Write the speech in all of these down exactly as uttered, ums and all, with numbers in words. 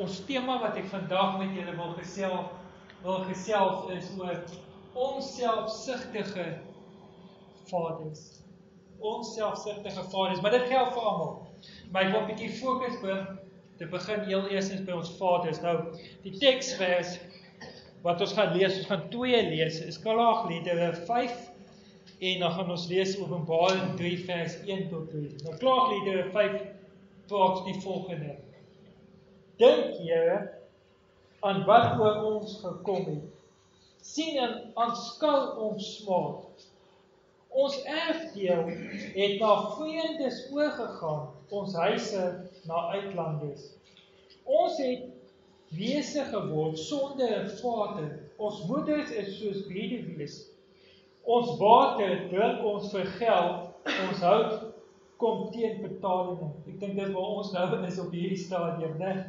ons tema wat ek vandag met julle wil gesels, wil gesels is oor onselfsugtige vaders. Onselfsugtige vaders, maar dit geld vir almal. Maar ek wil 'n bietjie fokus bring, te begin heel eerstens by ons vaders. Nou, die teksvers wat ons gaan lees, ons gaan twee lees, is Klaagliedere vyf, en dan gaan ons lees Openbaring drie vers een tot drie. Nou, Klaagliedere vyf praat die volgende. Dink, Here, aan wat oor ons gekom het. Sien en aanskou ons smaak. Ons erfdeel het na vreemdes oorgegaan, ons huise na uitlanders. Ons het wese geword sonder 'n vader. Ons moeders is soos weduwees. Ons water drink ons vir geld, ons hout kom teen betaling. Ek dink dit waar ons nou is op hierdie stadium, né?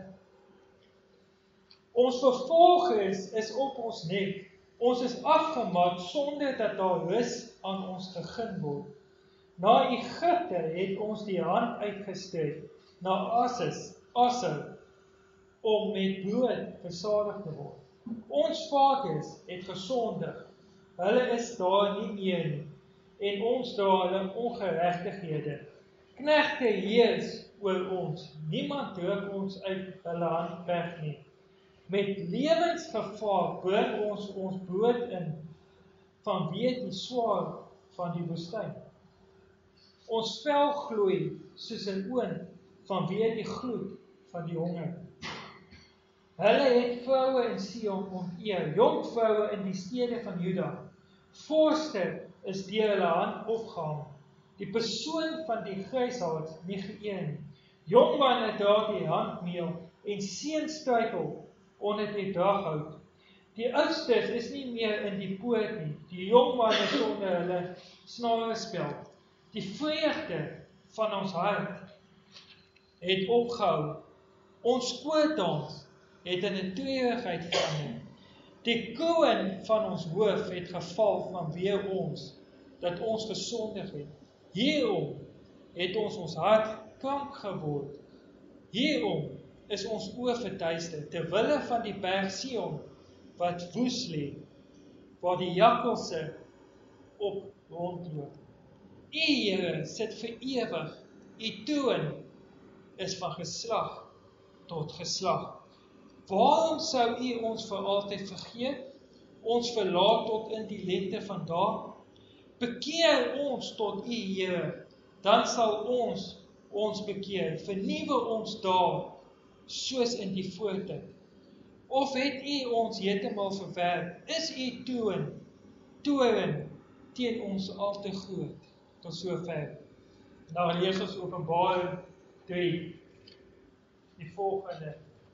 Ons vervolgers is op ons nek. Ons is afgemat sonder dat daar rus aan ons gegee word. Na Egipte het ons die hand uitgestrek, na Asses, Assou, om met brood versadig te word. Ons vaders het gesondig, hulle is daar nie meer nie, en ons dra hulle ongeregtighede. Knegte heers oor ons, niemand druk ons uit hulle hand weg nie. Met lewensgevaar bring ons ons brood in, vanweë die swaar van die woestyn. Ons vel gloei soos 'n oond, vanweë die gloed van die honger. Hulle het vroue in Sion onteer, jong vroue in die stede van Juda. Vorste is deur hulle hand opgehang. Die persoon van die grysaards nie geëer nie. Jong manne dra die handmeel en seuns struikel onder die draghout. Die oudstes is nie meer in die poort nie. Die jong manne sonder hulle snarespel. Die vreugde van ons hart het opgehou. Ons koortdans het in 'n treurigheid verander. Die kroon van ons hoof het geval vanweë ons, dat ons gesondig het. Hierom het ons ons hart krank geword. Hierom is ons oë verduister, ter wille van die berg Sion, wat woes lê, waar die jakkalse op rondloop. U, Here, sit vir ewig, u troon is van geslag tot geslag. Waarom sou u ons vir altyd vergeet, ons verlaat tot in die lente van dae? Bekeer ons tot u, Here, dan sal ons ons bekeer, vernuwe ons daar, soos in die voortyd. Of het u ons heeltemal verwerp, is u toon, toren teen ons al te groot, tot sover. Nou lees ons Openbaring drie, die volgende.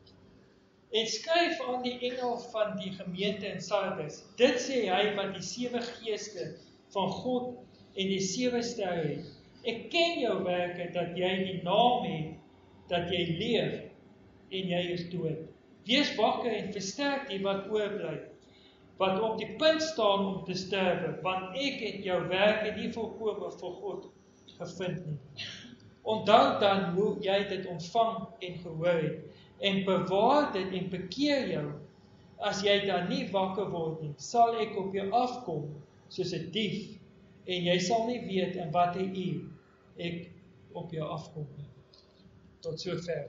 En skryf aan die engel van die gemeente in Sardes, dit sê hy wat die sewe geeste van God en die sewe sterre het. Ek ken jou werke, dat jy die naam het, dat jy leef, en jy is dood. Wees wakker en versterk die wat oorbly, wat op die punt staan om te sterwe, want ek het jou werke nie volkome vir God gevind nie. Onthou dan hoe jy dit ontvang en gehoor het, en bewaar dit en bekeer jou. As jy dan nie wakker word nie, sal ek op jou afkom, soos 'n dief, en jy sal nie weet in watter uur ek op jou afkom nie. Tot sover.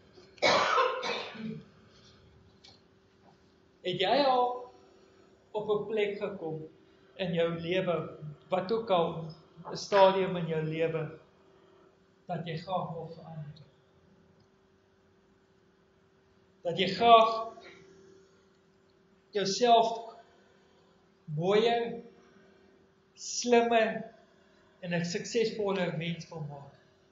Het jy al op 'n plek gekom in jou lewe, wat ook al 'n stadium in jou lewe, dat jy graag wil verander? Dat jy graag jouself mooier, slimmer en 'n suksesvoller mens wil maak.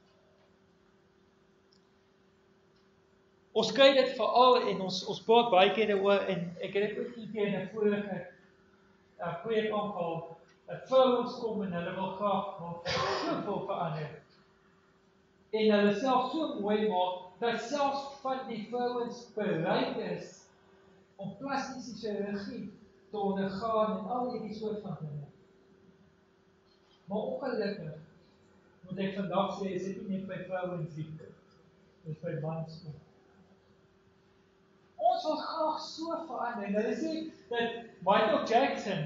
Ons kry dit veral en ons ons praat baie keer daaroor en ek het dit ook nie keer in 'n vorige uh, preek aangehaal, dat vrouens kom en hulle wil graag wil soveel verander. En hulle self so mooi maak, dat selfs van die vrouens bereid is om plastiese chirurgie te ondergaan en al hierdie soort van dinge. Maar ongelukkig, moet ek vandag sê, is dit nie net by vrouens siekte, dit is by mans ook. Ons wil graag so verander. En hulle sê dat Michael Jackson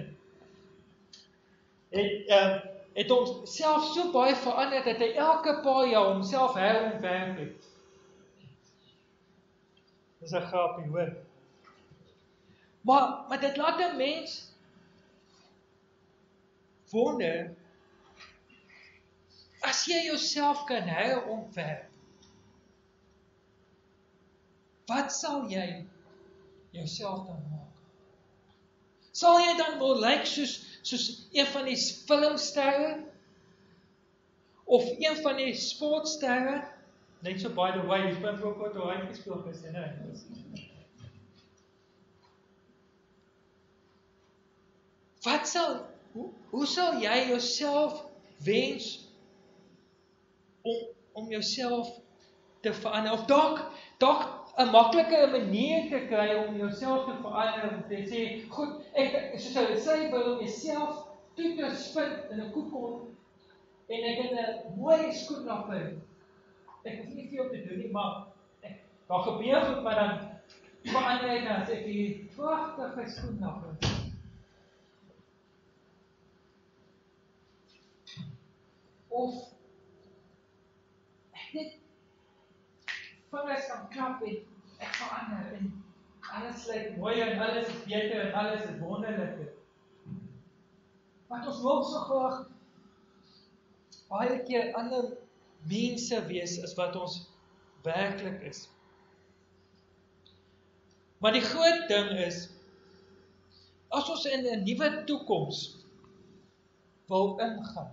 het, um, het homself so baie verander dat hy elke paar jaar homself herontwerp het. Dis 'n grapie, hoor. Maar, maar dit laat 'n mens wonder, as jy jouself kan herontwerp, wat sal jy jouself dan maak? Sal jy dan wel lyk soos, soos een van die filmsterre? Of een van die sportsterre? Net so by the way, die Springbok het al uitgespeel gister, né? Wat sal, hoe, hoe sal jy jouself wens om, om jouself te verander? Of dalk, dalk 'n maklike manier te kry om jouself te verander, om te sê, goed, ek, soos hulle sê, wil om jouself toe te spit in 'n koekon, en ek het 'n mooi skoenlapper. Ek hoef nie veel te doen nie, maar ek, daar gebeur goed, maar dan verander ek as ek die pragtige skoenlapper. Of ek net vingers kan klap en ek verander en alles lyk mooi en alles is beter en alles is wonderliker. Want ons wil so graag baie keer ander mense wees as wat ons werklik is. Maar die groot ding is, as ons in 'n nuwe toekoms wil ingaan,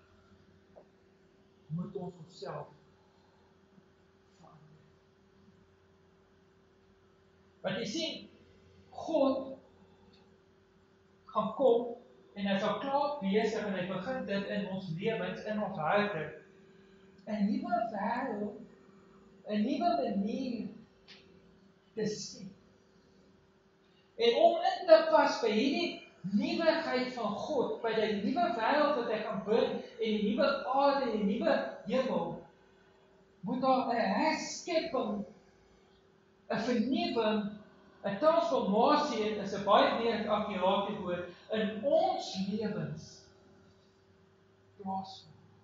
moet ons onsself verander. Want jy sien, God gaan kom en hy sal klaar besig en hy begin dit in ons lewens, in ons harte. 'n nuwe wêreld, 'n nuwe manier te sien. En om in te pas by hierdie nuwigheid van God, by die nuwe wêreld wat hy gaan bring, en die nuwe aarde, en die nuwe hemel, moet daar 'n herskepping, 'n vernuwing, 'n transformasie, en is 'n baie meer akkurate woord, in ons lewens plaasvind.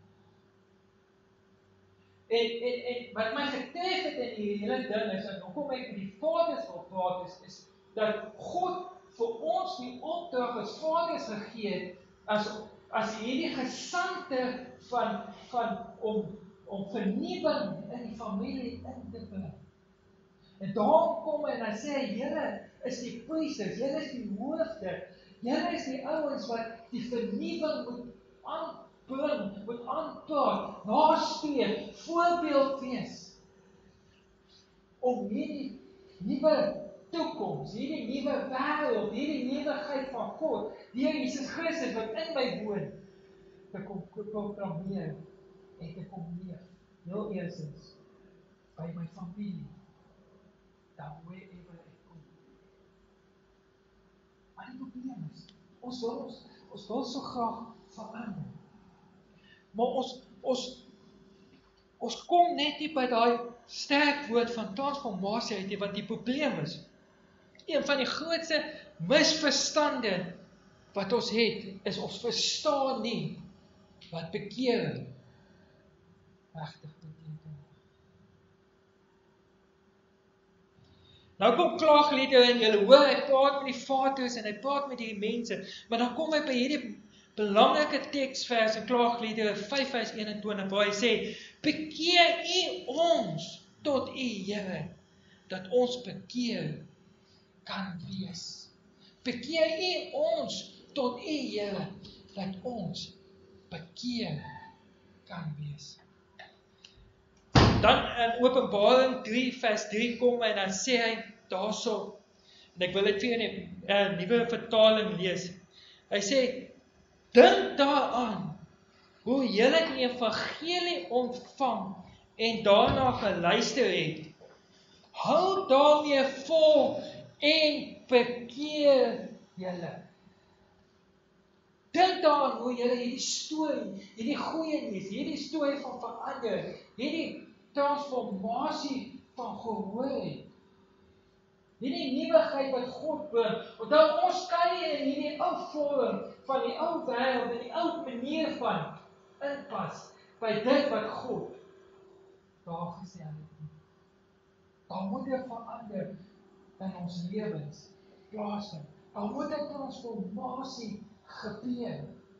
En, en, en wat my getref het in die hele ding is, en hoekom ek met die vaders wil praat, is, is dat God vir ons die opdrag as vaders gegee het, as, as hierdie gesandte van, van om, om vernuwing in die familie in te bring. En daarom kom en dan sê hy, julle is die priesters, julle is die hoofde, julle is die ouens wat die vernuwing moet aanbring, moet aanpaak, nastreef, voorbeeld wees, om hierdie nuwe toekoms, hierdie nuwe wêreld, hierdie nuwigheid van God, deur Jesus Christus wat in my woon, te kom programmeer en te kom leef. Heel eerstens, by my familie, dan wherever ek kom. Maar die probleem is, ons wil, ons, ons wil so graag verander. Maar ons, ons, ons kom net nie by daai sterk woord van transformasie uit nie, want die probleem is, een van die grootste misverstande wat ons het, is ons verstaan nie wat bekering regtig beteken. Nou kom klaagliedere en julle hoor, hy praat met die vaders en hy praat met die mense, maar dan kom hy by hierdie belangrike teksvers in klaagliedere vyf vers eenentwintig, waar hy sê, bekeer u ons tot u Here, dat ons bekeer kan wees. Bekeer u ons tot u Here, dat ons bekeer kan wees. Dan in Openbaring drie vers drie kom en dan sê hy daarso, en ek wil dit vir julle in 'n nuwe vertaling lees. Hy sê, dink daaraan hoe julle die evangelie ontvang en daarna geluister het. Hou daarmee vol en bekeer julle. Dink daaraan hoe julle hierdie storie, hierdie goeie nuus, hierdie storie van verander, hierdie transformasie van gehoor het. Hierdie nuwigheid wat God bring. Onthou, ons kan nie in hierdie ou vorm van die ou wêreld en die ou manier van inpas by dit wat God daar gestel het. Daar moet 'n verander in ons lewens plaasvind. Daar moet 'n transformasie gebeur.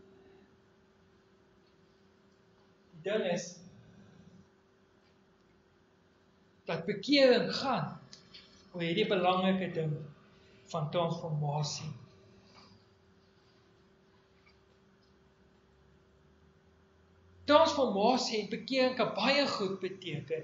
Die ding is dat bekering gaan oor hierdie belangrike ding van transformasie. Transformasie en bekering kan baie goed beteken.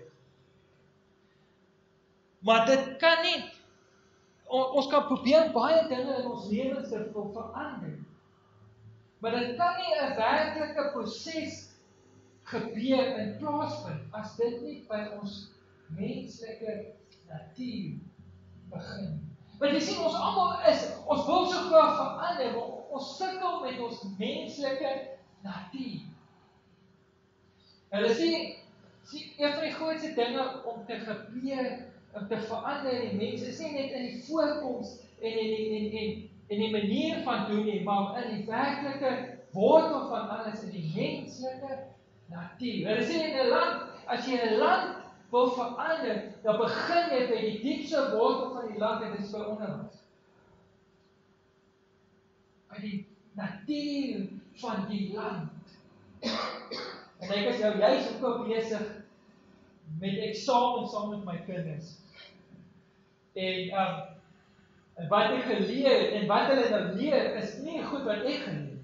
Maar dit kan nie, ons kan probeer baie dinge in ons lewens te verander. Maar dit kan nie 'n werklike proses gebeur en plaasvind as dit nie by ons menslike natuur begin. Want jy sien, ons almal is, ons wil so graag verander, maar ons sukkel met ons menslike natuur. Hulle sê, sê, een van die grootste dinge om te gebeur, om te verander in die mens, is nie net in die voorkoms en in die, en, en, en die manier van doen nie, maar in die werklike wortel van alles, in die menslike natuur. Hulle sê in 'n land, as jy 'n land wil verander, dan begin jy by die diepste wortel van die land, en dit is by onderwys. By die natuur van die land. En ek is jou juist ook besig met eksamen saam met my kinders. En, um, en wat ek geleer het, en wat hulle nou leer, is nie goed wat ek geleer het.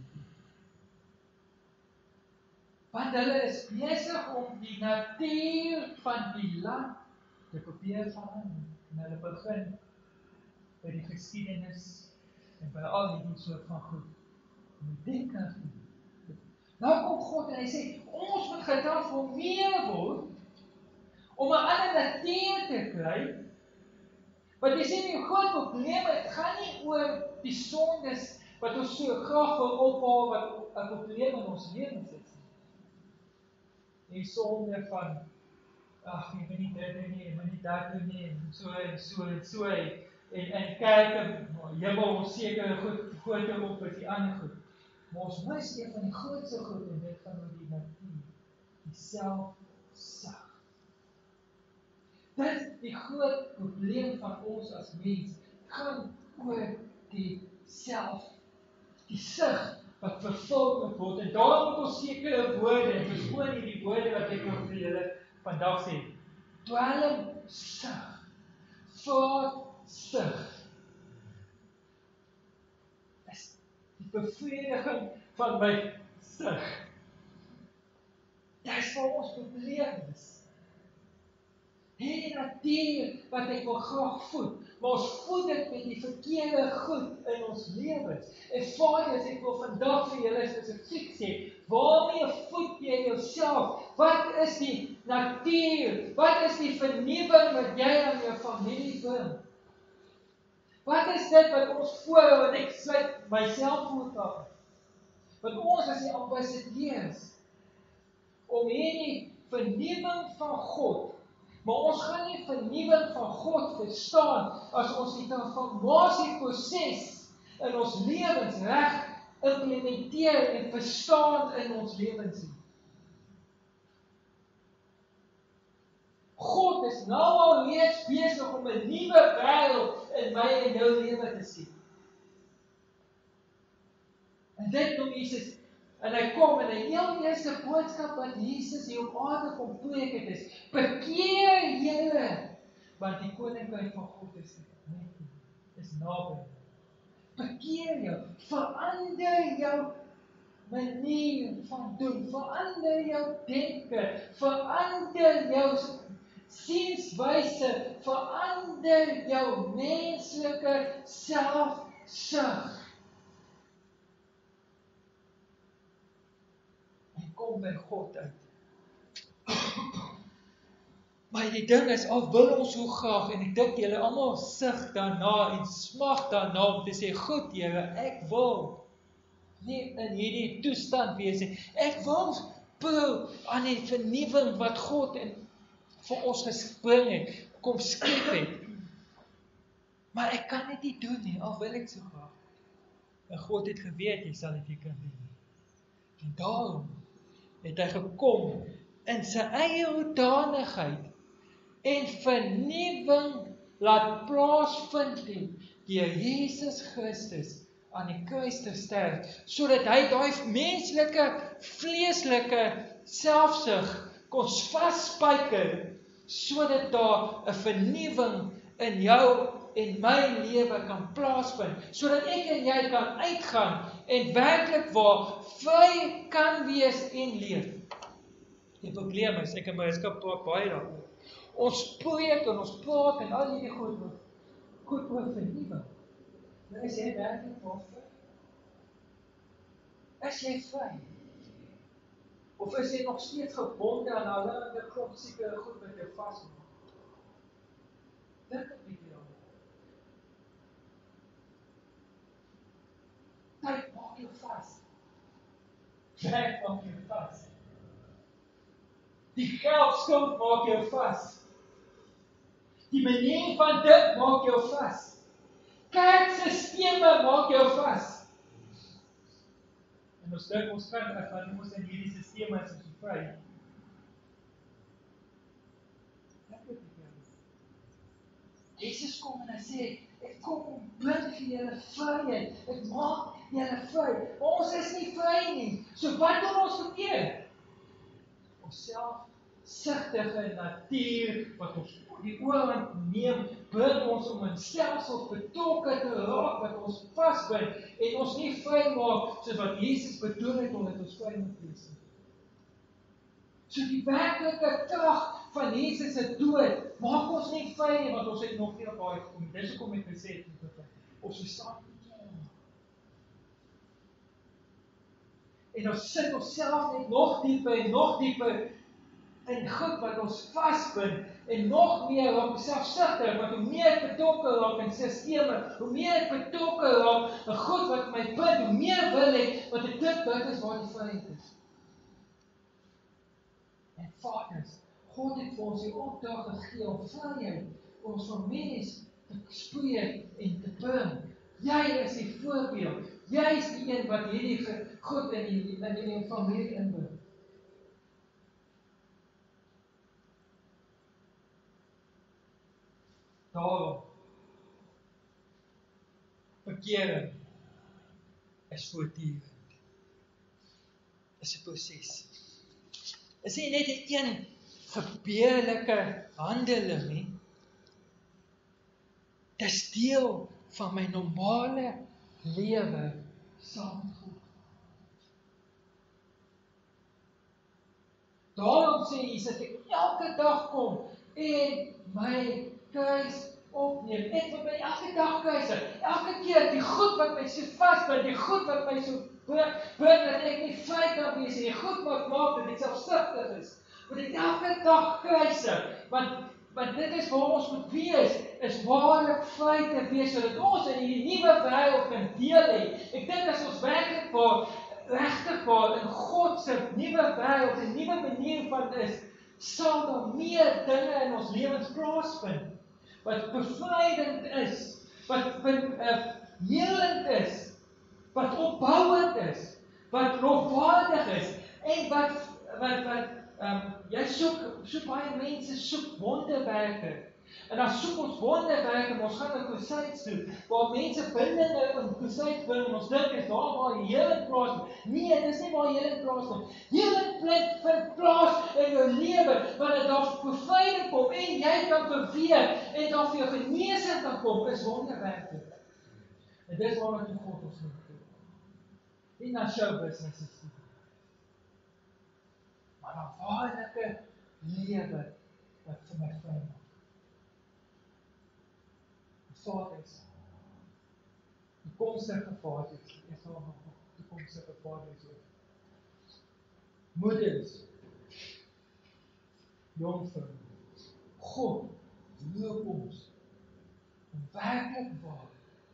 Want hulle is besig om die natuur van die land te probeer verander. En hulle begin by die geskiedenis en by al die soort van goed. Met die krag. Nou kom God en hy sê, ons moet getransformeer word om 'n ander natuur te kry. Want jy sien, die groot probleem, het gaan nie oor die sondes wat ons so graag wil ophaal, wat 'n probleem in ons lewens is. Die sonde van, ag, jy moet nie dit nie, jy moet nie dat doen nie, en so en so en so, en in kerke, jy wil ons sekere goed groter op as die ander goed. Maar ons mis een van die grootste goed, en dit gaan oor die natuur, die selfsug. Dit is die groot probleem van ons as mens, gaan oor die self, die sug wat vervul moet word, en daarom moet ons sekere woorde, en verskoon hierdie woorde wat ek wil vir julle vandag sê, dwelmsug, vraatsug, is die bevrediging van my sug. Dit is waar ons probleem is. Hierdie natuur wat ek wil graag voed, maar ons voed dit met die verkeerde goed in ons lewens. En Vader, ek wil vandag vir julle spesifiek sê, waarmee voed jy jouself? Wat is die natuur? Wat is die vernuwing wat jy aan jou familie bring? Wat is dit wat ons voor, wat ek sluit myself voor af? Want ons is die ambassadeurs om hierdie vernuwing van God. Maar ons gaan nie vernuwing van God verstaan as ons die transformasieproses in ons lewens reg implementeer en verstaan in ons lewens nie. God is nou al reeds besig om 'n nuwe wêreld in my en jou lewe te skep. En dit noem Jesus. En hy kom en die heel eerste boodskap wat Jesus hier op aarde kom preek het is, bekeer julle, want die koninkryk van God is net, is naby. Bekeer jou, verander jou manier van doen, verander jou denke, verander jou sienswyse, verander jou menslike selfsug. Kom by God uit. Maar die ding is, al wil ons so graag, en ek dink julle almal sug daarna en smag daarna om te sê, goed Here, ek wil nie in hierdie toestand wees nie. Ek wil proe aan die vernuwing wat God in, vir ons gespring het, kom skep het. Maar ek kan dit nie doen nie, al wil ek so graag. En God het geweet, jy sal dit nie kan doen. En daarom het hy gekom in sy eie hoedanigheid en vernuwing laat plaasvind het deur Jesus Christus aan die kruis te sterf, sodat hy daai menslike, vleeslike selfsug kon vasspyker, sodat daar 'n vernuwing in jou en my lewe kan plaasvind, sodat ek en jy kan uitgaan en werklik waar vry kan wees en leef. Die probleem is, ek en my skap praat baie daaroor. Ons preek en ons praat en al hierdie goed, goed oor vernuwing. Maar is jy werklik waar vry? Is jy vry? Of is jy nog steeds gebonde aan allerlei klomp sekere goed wat jou vasmaak? Dink 'n bietjie daaroor. Tyd maak jou vas. Werk maak jou vas. Die geldskuld maak jou vas. Die manier van dink maak jou vas. Kerksisteme maak jou vas. En ons dink ons kan ek van ons in hierdie sisteme is so vry. Jesus kom en hy sê, ek kom om bring vir julle vryheid. Ek maak julle vry. Ons is nie vry nie. So wat doen ons verkeerd? Ons selfsugtige natuur wat ons die oorhand neem, bring ons om in stelsels betrokke te raak wat ons vasbind en ons nie vry maak soos wat Jesus bedoel het omdat ons vry moet wees. So die werklike krag van Jesus se dood maak ons nie vry nie, want ons het nog nie op daai gekom. Dis hoekom ek gesê het ons verstaan nie. En ons sit onsself net nog dieper en nog dieper in goed wat ons vasbind en nog meer raak selfsugtig, want hoe meer ek betrokke raak in sisteme, hoe meer ek betrokke raak in goed wat my bind, hoe meer wil ek, want ek dink dit is waar die vryheid is. En vaders, God het vir ons die opdrag gegee om vryheid, ons van mens te spreek en te bring. Jy is die voorbeeld, jy is die een wat hierdie goed in die, in die familie inbring. Daarom, verkering is voortdurend. Is 'n proses. Is nie net 'n een gebeurlike handeling nie. Dis deel van my normale lewe saam met God. Daarom sê Jesus, ek elke dag kom en my kruis opneem. Ek wil my elke dag kruise. Elke keer die goed wat my so vasbind, die goed wat my so bring dat ek nie vry kan wees en die goed wat maak dat ek selfsugtig is. Moet ek elke dag kruise, want want dit is waar ons moet wees, is waarlik vry te wees, sodat ons in die nuwe wêreld kan deel hê. Ek dink as ons werklik waar regtig waar in God se nuwe wêreld, 'n nuwe manier van is, sal daar meer dinge in ons lewens plaasvind wat bevrydend is, wat uh, helend is, wat opbouend is, wat lofwaardig is en wat wat wat um, jy soek so baie mense soek wonderwerke. En dan soek ons wonderwerke, maar ons gaan na Crusades toe, waar mense bindinge in Crusades bring en ons dink is daar waar heling plaasvind. Nee, dit is nie waar heling plaasvind. Heling vind plaas in jou lewe, wanneer daar bevrijding kom en jy kan beweeg en daar vir jou genesing kan kom, is wonderwerke. En dit is waar ons God ons moet doen. Nie na show business is nie. Maar na waarlike lewe wat vir my vry maak. Vaders, toekomstige vaders, ek sal nog toekomstige vaders ook. Moeders, jongvrouens, God loop ons om werklik waar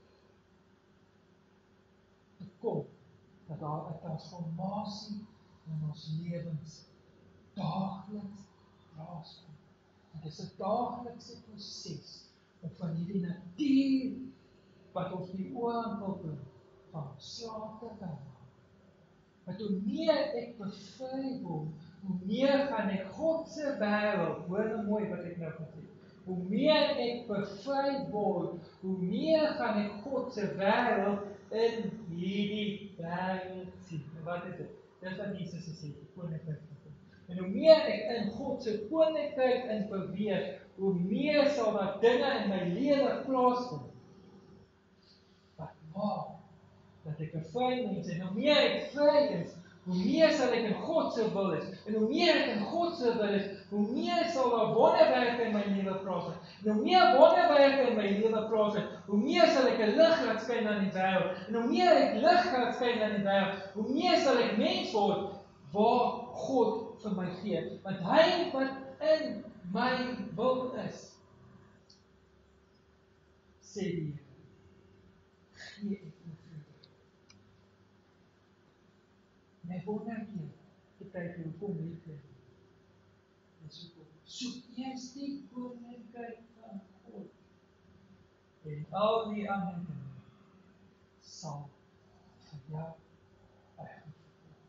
te kom, dat daar 'n transformasie in ons lewens daagliks plaasvind. Dit is 'n daaglikse proses om van hierdie natuur, wat ons die oorkoppel, van slaap te kan maak. Want hoe meer ek bevry word, hoe meer gaan ek God se wêreld, hoor nou mooi wat ek nou gesê, hoe meer ek bevry word, hoe meer gaan ek God se wêreld in hierdie wêreld sien. En wat is dit? Dis wat Jesus gesê het, die koninkryk van God. En hoe meer ek in God se koninkryk in beweeg, hoe meer sal daar dinge in my lewe plaasvind. Wat maak dat ek 'n vry mens en hoe meer ek vry is, hoe meer sal ek in God se wil is. En hoe meer ek in God se wil is, hoe meer sal daar wonderwerke in my lewe plaasvind. En hoe meer wonderwerke in my lewe plaasvind, hoe meer sal ek 'n lig laat skyn aan die wêreld. En hoe meer ek lig laat skyn aan die wêreld, hoe meer sal ek mens word waar God vir my gee. Want hy wat in my wil is, sê die Here, gee ek my vrede. En hy wonder nie, die tyd hoe kom weet jy. En soek, soek eers die koninkryk van God. En al die ander dinge sal vir jou bygevoeg word.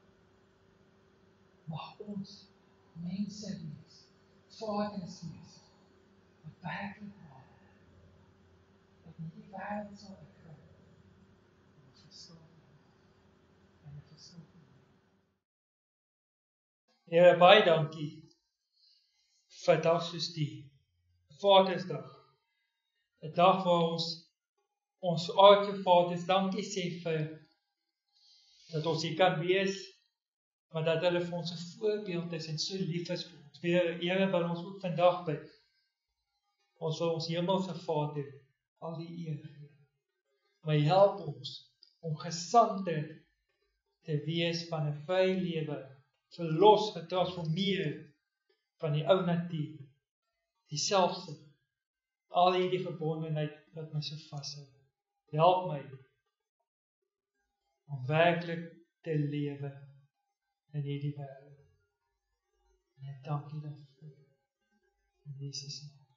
Mag ons mense wees, vaders wees, wat werklik maak, dat nie die wêreld sal uitgaan, en 'n verskil maak, en 'n verskil maak. Here, baie dankie vir dag soos die Vadersdag. 'n Dag waar ons ons aardse Vaders dankie sê vir dat ons hier kan wees, maar dat hulle vir ons 'n voorbeeld is en so lief is vir ons. Weer, Here, wil ons ook vandag bid. Ons wil ons hemelse Vader al die eer gee. Maar help ons om gesande te wees van 'n vrye lewe, verlos, getransformeer van die ou natuur, die selfsug, al hierdie gebondenheid wat my so vashou. Help my om werklik te lewe in hierdie wêreld. En ek dank U daarvoor. In Jesus naam.